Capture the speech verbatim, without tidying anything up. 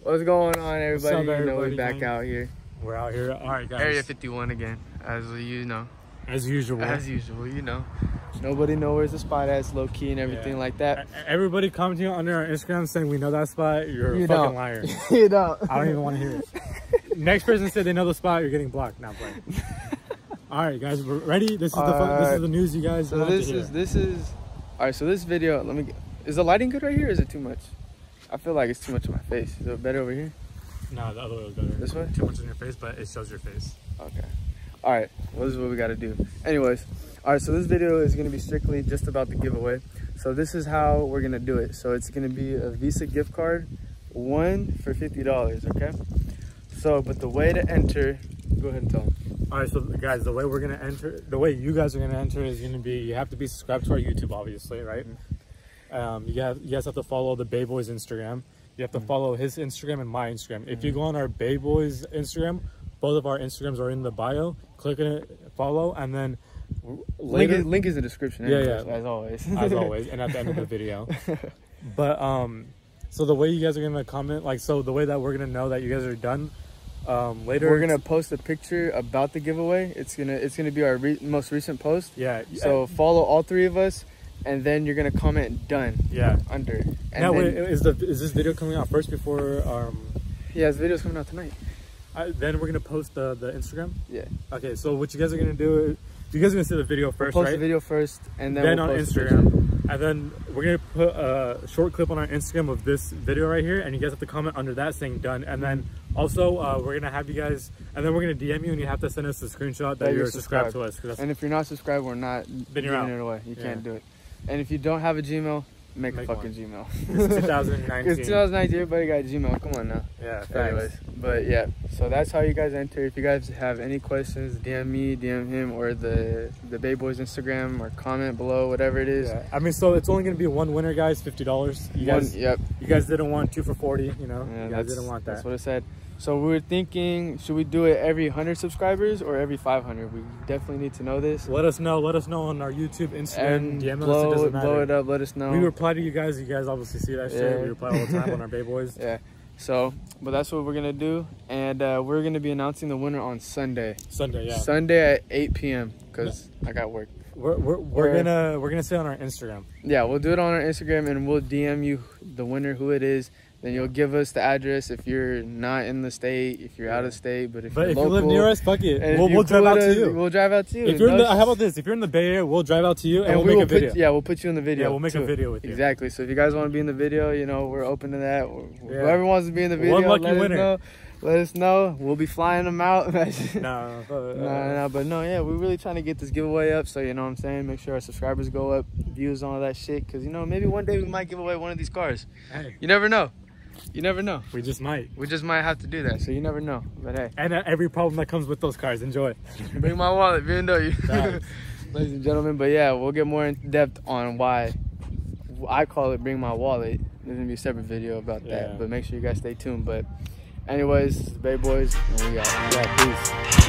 What's going on, everybody? What's up, everybody? You know, we're back out here. We're out here. All right, guys. Area fifty-one again, as you know. As usual. As usual, you know. Nobody knows where's the spot at. It's low key and everything yeah. like that. Everybody commenting under our Instagram saying we know that spot. You're you a fucking don't. liar. You don't. I don't even want to hear it. Next person said they know the spot. You're getting blocked. Not playing. All right, guys, we're ready. This is the fun, uh, this is the news you guys so want this to hear. is this is all right. So this video, let me. Get, is the lighting good right here? Or is it too much? I feel like it's too much of my face. Is it better over here? No, the other way was better. This way? Too much in your face, but it shows your face. Okay. All right. Well, this is what we got to do. Anyways, all right. So this video is going to be strictly just about the giveaway. So this is how we're going to do it. So it's going to be a Visa gift card, one for fifty dollars. Okay. So, but the way to enter, go ahead and tell them. All right, so guys, the way we're going to enter, the way you guys are going to enter is going to be, you have to be subscribed to our YouTube, obviously, right? Mm-hmm. um, you, have, you guys have to follow the Boyz Instagram. You have to mm-hmm. follow his Instagram and my Instagram. Mm-hmm. If you go on our Boyz Instagram, both of our Instagrams are in the bio. Click on it, follow, and then later, link is, link is in the description. Yeah, yeah, as always, as always, and at the end of the video. But um, so the way you guys are gonna comment, like, so the way that we're gonna know that you guys are done, um, later we're gonna post a picture about the giveaway. It's gonna it's gonna be our re most recent post. Yeah. So follow all three of us. And then you're gonna comment done. Yeah. Under. And now, then, wait, is the is this video coming out first before? Um, yeah, this video's coming out tonight. I, then we're gonna post the the Instagram. Yeah. Okay, so what you guys are gonna do is you guys are gonna see the video first, we'll post right? the video first, and then, then we'll on post Instagram, and then we're gonna put a short clip on our Instagram of this video right here, and you guys have to comment under that saying done, and then also uh, we're gonna have you guys, and then we're gonna D M you, and you have to send us a screenshot that, that you're, you're subscribed. subscribed to us. And if you're not subscribed, we're not giving it away. You yeah. can't do it. And if you don't have a Gmail, make, make a fucking one. Gmail. It's two thousand nineteen. It's two thousand nineteen. Everybody got a Gmail. Come on now. Yeah. Anyways, but yeah. So that's how you guys enter. If you guys have any questions, D M me, D M him, or the the Boyz Instagram, or comment below, whatever it is. Yeah. I mean, so it's only gonna be one winner, guys. Fifty dollars. You one, guys. Yep. You guys didn't want two for forty. You know. Yeah, you guys didn't want that. That's what it said. So we were thinking, should we do it every one hundred subscribers or every five hundred? We definitely need to know this. Let us know. Let us know on our YouTube, Instagram, and D M us. blow, It doesn't matter. blow it up. Let us know. We reply to you guys. You guys obviously see that shit. Yeah. We reply all the time on our Boyz. Yeah. So, but that's what we're going to do. And uh, we're going to be announcing the winner on Sunday. Sunday, yeah. Sunday at eight P M because yeah. I got work. We're, we're, we're, we're gonna we're gonna say on our Instagram. Yeah, we'll do it on our Instagram, and we'll D M you the winner, who it is. Then you'll give us the address if you're not in the state, if you're yeah. out of state. But if but you're if local, you live near us, fuck it. We'll, we'll drive out to you. We'll drive out to you. If you're in the, how about this? If you're in the Bay Area, we'll drive out to you and, and we'll we make a video. Put, yeah, we'll put you in the video. Yeah, we'll make too. a video with you. Exactly. So if you guys want to be in the video, you know, we're open to that. Yeah. Whoever wants to be in the video, One lucky let winner. us know. Let us know. We'll be flying them out. no, no, no, no, but no, yeah, we're really trying to get this giveaway up. So, you know what I'm saying? Make sure our subscribers go up, views, all that shit. Because, you know, maybe one day we might give away one of these cars. Hey. You never know. You never know. We just might. We just might have to do that. So, you never know. But, hey. And uh, every problem that comes with those cars. Enjoy. Bring my wallet, even though you. Ladies and gentlemen. But, yeah, we'll get more in depth on why I call it Bring My Wallet. There's going to be a separate video about that. Yeah. But make sure you guys stay tuned. But, anyways, Boyz, and we out. Yeah, peace.